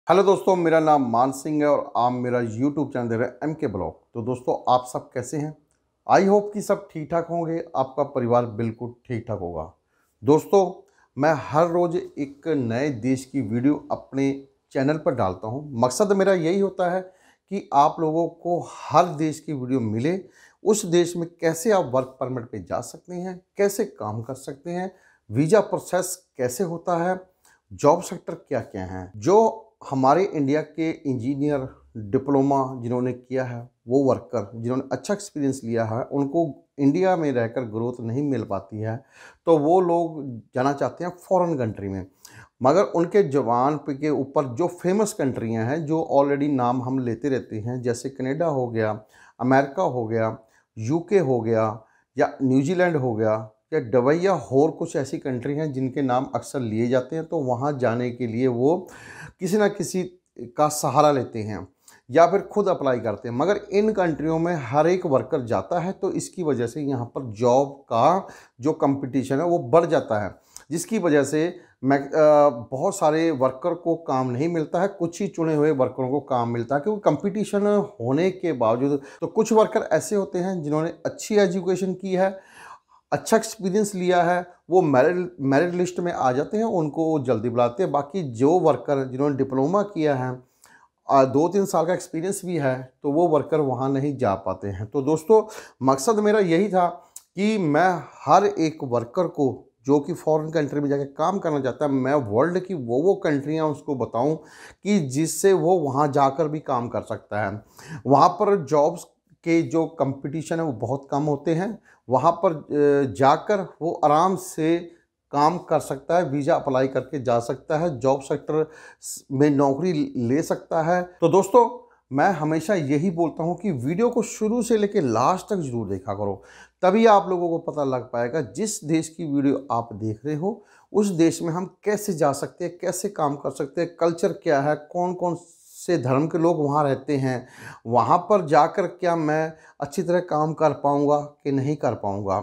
Hello दोस्तों, मेरा नाम मान सिंह है और आप मेरा यूट्यूब चैनल देख रहे हैं एम के ब्लॉग। तो दोस्तों, आप सब कैसे हैं? आई होप कि सब ठीक ठाक होंगे, आपका परिवार बिल्कुल ठीक ठाक होगा। दोस्तों, मैं हर रोज़ एक नए देश की वीडियो अपने चैनल पर डालता हूं। मकसद मेरा यही होता है कि आप लोगों को हर देश की वीडियो मिले। उस देश में कैसे आप वर्क परमिट पे जा सकते हैं, कैसे काम कर सकते हैं, वीज़ा प्रोसेस कैसे होता है, जॉब सेक्टर क्या क्या हैं। जो हमारे इंडिया के इंजीनियर डिप्लोमा जिन्होंने किया है, वो वर्कर जिन्होंने अच्छा एक्सपीरियंस लिया है, उनको इंडिया में रहकर ग्रोथ नहीं मिल पाती है, तो वो लोग जाना चाहते हैं फॉरेन कंट्री में। मगर उनके जवान पे के ऊपर जो फेमस कंट्रियां हैं, जो ऑलरेडी नाम हम लेते रहते हैं, जैसे कनाडा हो गया, अमेरिका हो गया, यूके हो गया, या न्यूजीलैंड हो गया, या दुबई, या और कुछ ऐसी कंट्री हैं जिनके नाम अक्सर लिए जाते हैं। तो वहाँ जाने के लिए वो किसी ना किसी का सहारा लेते हैं या फिर खुद अप्लाई करते हैं। मगर इन कंट्रियों में हर एक वर्कर जाता है, तो इसकी वजह से यहाँ पर जॉब का जो कंपटीशन है वो बढ़ जाता है, जिसकी वजह से बहुत सारे वर्कर को काम नहीं मिलता है, कुछ ही चुने हुए वर्करों को काम मिलता है। क्योंकि कंपटीशन होने के बावजूद तो कुछ वर्कर ऐसे होते हैं जिन्होंने अच्छी एजुकेशन की है, अच्छा एक्सपीरियंस लिया है, वो मेरिट लिस्ट में आ जाते हैं, उनको जल्दी बुलाते हैं। बाकी जो वर्कर जिन्होंने डिप्लोमा किया है, 2-3 साल का एक्सपीरियंस भी है, तो वो वर्कर वहाँ नहीं जा पाते हैं। तो दोस्तों, मकसद मेरा यही था कि मैं हर एक वर्कर को जो कि फॉरेन कंट्री में जाके काम करना चाहता है, मैं वर्ल्ड की वो कंट्रियाँ उसको बताऊं कि जिससे वो वहाँ जाकर भी काम कर सकता है। वहाँ पर जॉब्स के जो कंपटीशन है वो बहुत कम होते हैं। वहाँ पर जाकर वो आराम से काम कर सकता है, वीज़ा अप्लाई करके जा सकता है, जॉब सेक्टर में नौकरी ले सकता है। तो दोस्तों, मैं हमेशा यही बोलता हूँ कि वीडियो को शुरू से लेकर लास्ट तक ज़रूर देखा करो, तभी आप लोगों को पता लग पाएगा जिस देश की वीडियो आप देख रहे हो उस देश में हम कैसे जा सकते हैं, कैसे काम कर सकते हैं, कल्चर क्या है, कौन कौन से धर्म के लोग वहाँ रहते हैं, वहाँ पर जाकर क्या मैं अच्छी तरह काम कर पाऊँगा कि नहीं कर पाऊँगा।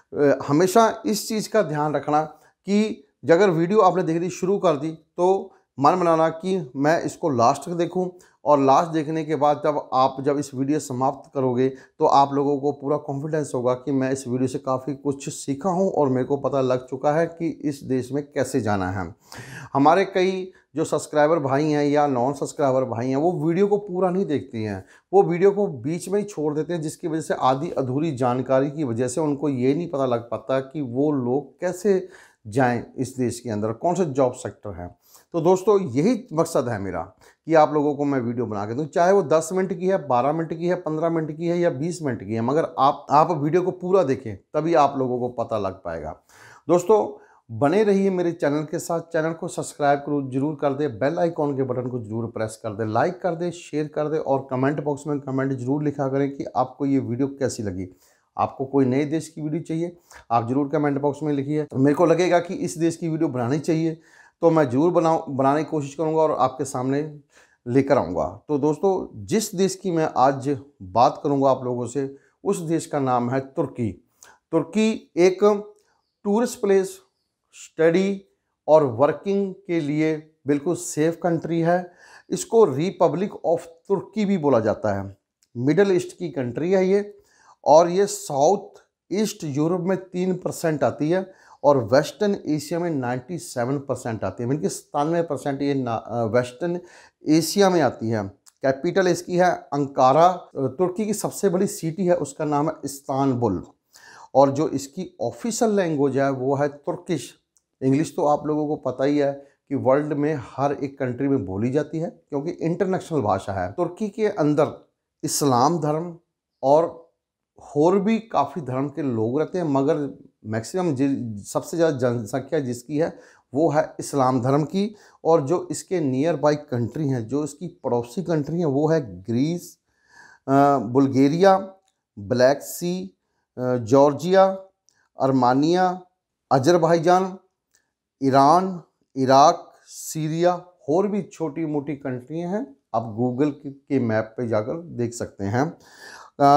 हमेशा इस चीज़ का ध्यान रखना कि अगर वीडियो आपने देखनी शुरू कर दी तो मन बनाना कि मैं इसको लास्ट तक देखूं, और लास्ट देखने के बाद जब इस वीडियो समाप्त करोगे तो आप लोगों को पूरा कॉन्फिडेंस होगा कि मैं इस वीडियो से काफ़ी कुछ सीखा हूं और मेरे को पता लग चुका है कि इस देश में कैसे जाना है। हमारे कई जो सब्सक्राइबर भाई हैं या नॉन सब्सक्राइबर भाई हैं, वो वीडियो को पूरा नहीं देखते हैं, वो वीडियो को बीच में ही छोड़ देते हैं, जिसकी वजह से आधी अधूरी जानकारी की वजह से उनको ये नहीं पता लग पाता कि वो लोग कैसे जाएं इस देश के अंदर, कौन सा जॉब सेक्टर है। तो दोस्तों, यही मकसद है मेरा कि आप लोगों को मैं वीडियो बना के दूं, चाहे वो 10 मिनट की है, 12 मिनट की है, 15 मिनट की है या 20 मिनट की है, मगर आप वीडियो को पूरा देखें, तभी आप लोगों को पता लग पाएगा। दोस्तों, बने रहिए मेरे चैनल के साथ। चैनल को सब्सक्राइब जरूर कर दे, बेल आइकॉन के बटन को जरूर प्रेस कर दे, लाइक कर दे, शेयर कर दे, और कमेंट बॉक्स में कमेंट जरूर लिखा करें कि आपको ये वीडियो कैसी लगी। आपको कोई नए देश की वीडियो चाहिए, आप जरूर कमेंट बॉक्स में लिखिए। तो मेरे को लगेगा कि इस देश की वीडियो बनानी चाहिए, तो मैं जरूर बनाने की कोशिश करूंगा और आपके सामने लेकर आऊँगा। तो दोस्तों, जिस देश की मैं आज बात करूंगा आप लोगों से, उस देश का नाम है तुर्की। तुर्की एक टूरिस्ट प्लेस, स्टडी और वर्किंग के लिए बिल्कुल सेफ कंट्री है। इसको रिपब्लिक ऑफ तुर्की भी बोला जाता है। मिडल ईस्ट की कंट्री है ये, और ये साउथ ईस्ट यूरोप में 3% आती है, और वेस्टर्न एशिया में 97% आती है। यानी कि 97% ये वेस्टर्न एशिया में आती है। कैपिटल इसकी है अंकारा। तुर्की की सबसे बड़ी सिटी है, उसका नाम है इस्तांबुल, और जो इसकी ऑफिशियल लैंग्वेज है वो है तुर्किश। इंग्लिश तो आप लोगों को पता ही है कि वर्ल्ड में हर एक कंट्री में बोली जाती है, क्योंकि इंटरनेशनल भाषा है। तुर्की के अंदर इस्लाम धर्म और भी काफ़ी धर्म के लोग रहते हैं, मगर मैक्सिमम सबसे ज़्यादा जनसंख्या जिसकी है वो है इस्लाम धर्म की। और जो इसके नियर बाई कंट्री हैं, जो इसकी पड़ोसी कंट्री हैं, वो है Greece, Bulgaria, Black Sea, Georgia, Armenia, Azerbaijan, Iran, Iraq, Syria, और भी छोटी मोटी कंट्रियां हैं। आप गूगल के मैप पे जाकर देख सकते हैं।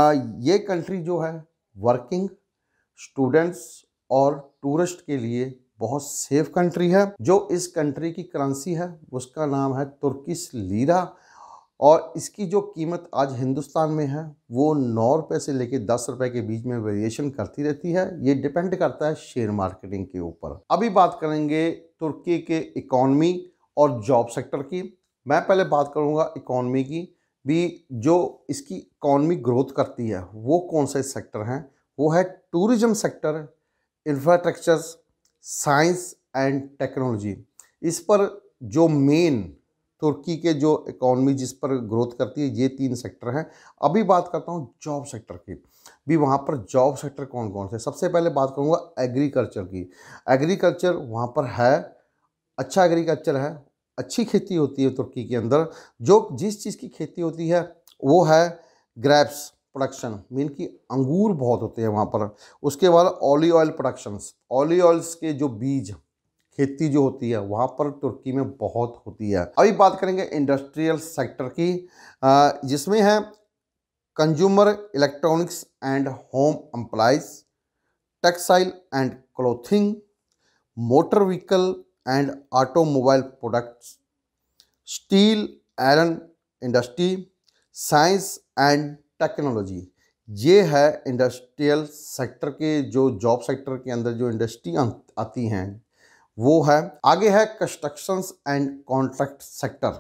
ये कंट्री जो है वर्किंग, स्टूडेंट्स और टूरिस्ट के लिए बहुत सेफ कंट्री है। जो इस कंट्री की करेंसी है उसका नाम है तुर्किश लीरा, और इसकी जो कीमत आज हिंदुस्तान में है वो 9 रुपये से लेकर 10 रुपये के बीच में वेरिएशन करती रहती है। ये डिपेंड करता है शेयर मार्केटिंग के ऊपर। अभी बात करेंगे तुर्की के इकॉनमी और जॉब सेक्टर की। मैं पहले बात करूंगा इकॉनमी की भी। जो इसकी इकॉनमी ग्रोथ करती है वो कौन से सेक्टर हैं? वो है tourism sector, infrastructure, science and technology. इस पर जो मेन तुर्की के जो इकॉनमी जिस पर ग्रोथ करती है ये 3 सेक्टर हैं। अभी बात करता हूँ जॉब सेक्टर की भी। वहाँ पर जॉब सेक्टर कौन कौन से? सबसे पहले बात करूँगा एग्रीकल्चर की। एग्रीकल्चर वहाँ पर है, अच्छा एग्रीकल्चर है, अच्छी खेती होती है तुर्की के अंदर। जो जिस चीज़ की खेती होती है वो है ग्रेप्स प्रोडक्शन, मीन की अंगूर बहुत होते हैं वहाँ पर। उसके बाद olive oil productions, olive oils के जो बीज खेती जो होती है वहाँ पर तुर्की में बहुत होती है। अभी बात करेंगे इंडस्ट्रियल सेक्टर की, जिसमें है consumer electronics and home employees, textile and clothing, motor vehicle and automobile products, steel iron industry, science and technology. ये है इंडस्ट्रियल सेक्टर के जो जॉब सेक्टर के अंदर जो इंडस्ट्री आती हैं वो है। आगे है कंस्ट्रक्शंस एंड कॉन्ट्रैक्ट सेक्टर।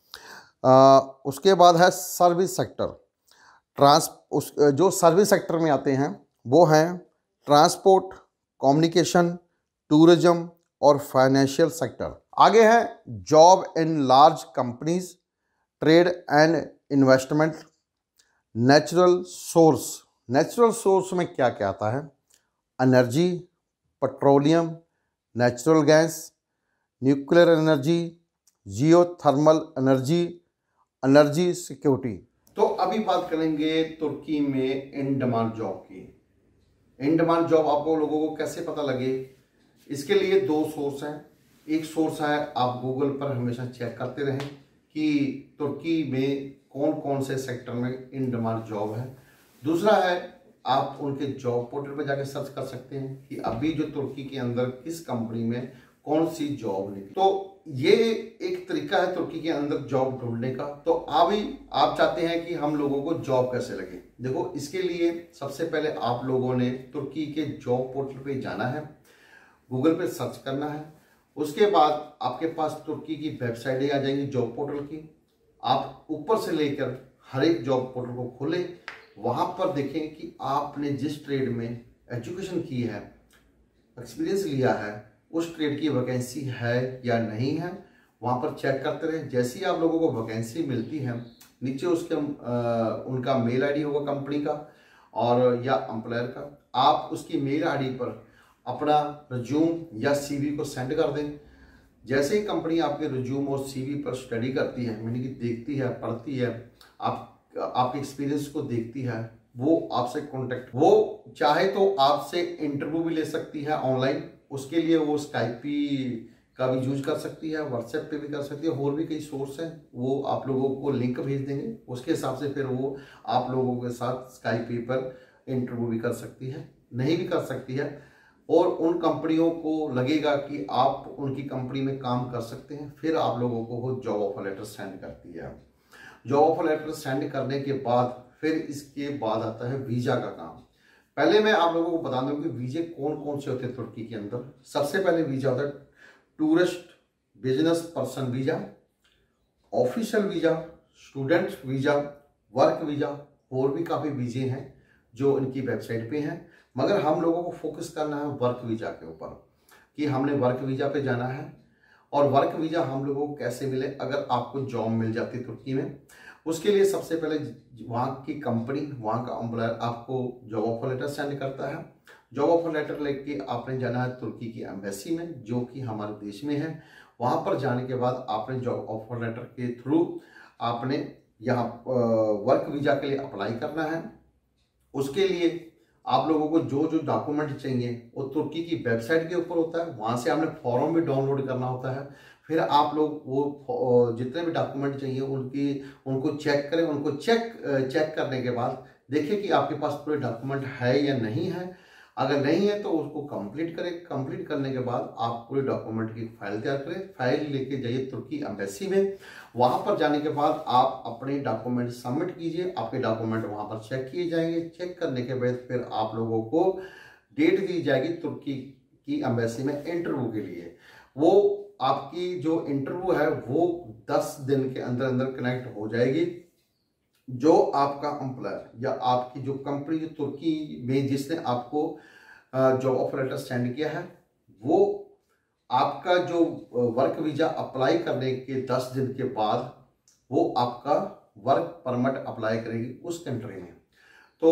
उसके बाद है सर्विस सेक्टर। जो सर्विस सेक्टर में आते हैं वो हैं ट्रांसपोर्ट, कम्युनिकेशन, टूरिज्म और फाइनेंशियल सेक्टर। आगे है job in large companies, trade and investment, natural source. Natural source में क्या क्या आता है? Energy, petroleum, natural gas, nuclear energy, geothermal energy, energy security. तो अभी बात करेंगे तुर्की में इन डिमांड जॉब की। इन डिमांड जॉब आपको लोगों को कैसे पता लगे? इसके लिए 2 सोर्स हैं। एक सोर्स है आप गूगल पर हमेशा चेक करते रहें कि तुर्की में कौन कौन से सेक्टर में इन डिमांड जॉब है। दूसरा है आप उनके जॉब पोर्टल पर जाकर सर्च कर सकते हैं कि अभी जो तुर्की के अंदर किस कंपनी में कौन सी जॉब निकली। तो ये एक तरीका है तुर्की के अंदर जॉब ढूंढने का। तो अभी आप चाहते हैं कि हम लोगों को जॉब कैसे लगे? देखो, इसके लिए सबसे पहले आप लोगों ने तुर्की के जॉब पोर्टल पे जाना है, गूगल पे सर्च करना है। उसके बाद आपके पास तुर्की की वेबसाइटें आ जाएंगी जॉब पोर्टल की। आप ऊपर से लेकर हर एक जॉब पोर्टल को खोलें, वहां पर देखें कि आपने जिस ट्रेड में एजुकेशन की है, एक्सपीरियंस लिया है, उस ट्रेड की वैकेंसी है या नहीं है। वहां पर चेक करते रहे। जैसे ही आप लोगों को वैकेंसी मिलती है, नीचे उसके उनका मेल आईडी होगा कंपनी का और या एम्प्लॉयर का। आप उसकी मेल आईडी पर अपना रिज्यूम या सीवी को सेंड कर दें। जैसे ही कंपनी आपके रिज्यूम और सीवी पर स्टडी करती है, यानी कि देखती है, पढ़ती है, आपके एक्सपीरियंस को देखती है, वो आपसे कांटेक्ट, वो चाहे तो आपसे इंटरव्यू भी ले सकती है ऑनलाइन। उसके लिए वो स्काइपी का भी यूज कर सकती है, व्हाट्सएप पे भी कर सकती है, और भी कई सोर्स हैं। वो आप लोगों को लिंक भेज देंगे, उसके हिसाब से फिर वो आप लोगों के साथ स्काइपी पर इंटरव्यू भी कर सकती है, नहीं भी कर सकती है। और उन कंपनियों को लगेगा कि आप उनकी कंपनी में काम कर सकते हैं, फिर आप लोगों को वो जॉब ऑफर लेटर सेंड करती है। जॉब ऑफर लेटर सेंड करने के बाद फिर इसके बाद आता है वीजा का काम। पहले मैं आप लोगों को बता दूं कि वीजे कौन कौन से होते हैं तुर्की के अंदर। सबसे पहले वीजा होता है tourist business person visa, official visa, student visa, work visa, और भी काफी वीजे हैं जो इनकी वेबसाइट पे हैं। मगर हम लोगों को फोकस करना है वर्क वीजा के ऊपर कि हमने वर्क वीजा पे जाना है। और वर्क वीजा हम लोगों को कैसे मिले अगर आपको जॉब मिल जाती है तुर्की में? उसके लिए सबसे पहले वहाँ की कंपनी, वहाँ का एम्प्लॉयर आपको जॉब ऑफर लेटर सेंड करता है। जॉब ऑफर लेटर लेके आपने जाना है तुर्की की एम्बेसी में, जो कि हमारे देश में है। वहाँ पर जाने के बाद आपने जॉब ऑफर लेटर के थ्रू आपने यहाँ वर्क वीजा के लिए अप्लाई करना है। उसके लिए आप लोगों को जो जो डॉक्यूमेंट चाहिए वो तुर्की की वेबसाइट के ऊपर होता है। वहाँ से आपने फॉर्म भी डाउनलोड करना होता है। फिर आप लोग वो जितने भी डॉक्यूमेंट चाहिए उनको चेक करें। उनको चेक करने के बाद देखिए कि आपके पास पूरे डॉक्यूमेंट है या नहीं है। अगर नहीं है तो उसको कंप्लीट करें। कंप्लीट करने के बाद आप पूरे डॉक्यूमेंट की फाइल तैयार करें। फाइल लेके जाइए तुर्की एम्बेसी में। वहां पर जाने के बाद आप अपने डॉक्यूमेंट सबमिट कीजिए। आपके डॉक्यूमेंट वहां पर चेक किए जाएंगे। चेक करने के बाद फिर आप लोगों को डेट दी जाएगी तुर्की की एम्बेसी में इंटरव्यू के लिए। वो आपकी जो इंटरव्यू है वो 10 दिन के अंदर अंदर कनेक्ट हो जाएगी। जो आपका एम्प्लॉयर या आपकी जो कंपनी जो तुर्की में जिसने आपको जॉब ऑफर लेटर सेंड किया है, वो आपका जो वर्क वीजा अप्लाई करने के 10 दिन के बाद वो आपका वर्क परमिट अप्लाई करेगी उस कंट्री में। तो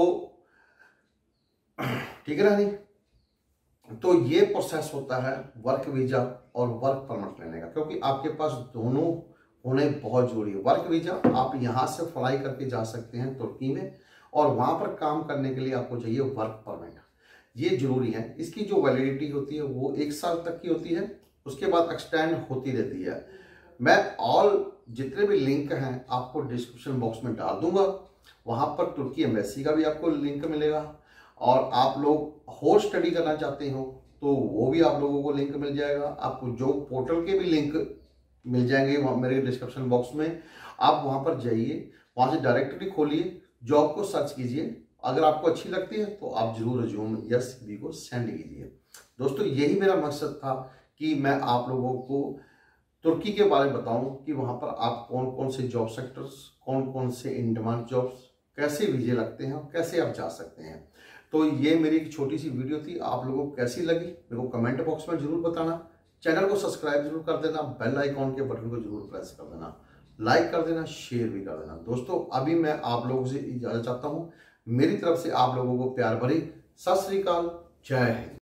ठीक है ना नहीं? तो ये प्रोसेस होता है वर्क वीजा और वर्क परमिट लेने का, क्योंकि आपके पास दोनों होने बहुत जरूरी है। वर्क वीजा आप यहाँ से फ्लाई करके जा सकते हैं तुर्की में, और वहाँ पर काम करने के लिए आपको चाहिए वर्क परमिट। ये जरूरी है। इसकी जो वैलिडिटी होती है वो 1 साल तक की होती है, उसके बाद एक्सटेंड होती रहती है। मैं ऑल जितने भी लिंक हैं आपको डिस्क्रिप्शन बॉक्स में डाल दूंगा। वहाँ पर तुर्की एम्बेसी का भी आपको लिंक मिलेगा, और आप लोग और स्टडी करना चाहते हो तो वो भी आप लोगों को लिंक मिल जाएगा। आपको जॉब पोर्टल के भी लिंक मिल जाएंगे मेरे डिस्क्रिप्शन बॉक्स में। आप वहां पर जाइए, वहां से डायरेक्टली खोलिए, जॉब को सर्च कीजिए। अगर आपको अच्छी लगती है तो आप जरूर रिज्यूम या सीवी को सेंड कीजिए। दोस्तों यही मेरा मकसद था कि मैं आप लोगों को तुर्की के बारे में बताऊं कि वहां पर आप कौन कौन से जॉब सेक्टर्स, कौन कौन से इन डिमांड जॉब्स, कैसे वीजे लगते हैं और कैसे आप जा सकते हैं। तो ये मेरी एक छोटी सी वीडियो थी। आप लोगों को कैसी लगी मेरे को कमेंट बॉक्स में जरूर बताना। चैनल को सब्सक्राइब जरूर कर देना, बेल आइकॉन के बटन को जरूर प्रेस कर देना, लाइक कर देना, शेयर भी कर देना। दोस्तों अभी मैं आप लोगों से इजाजत चाहता हूं। मेरी तरफ से आप लोगों को प्यार भरी सत श्री अकाल, जय हिंद।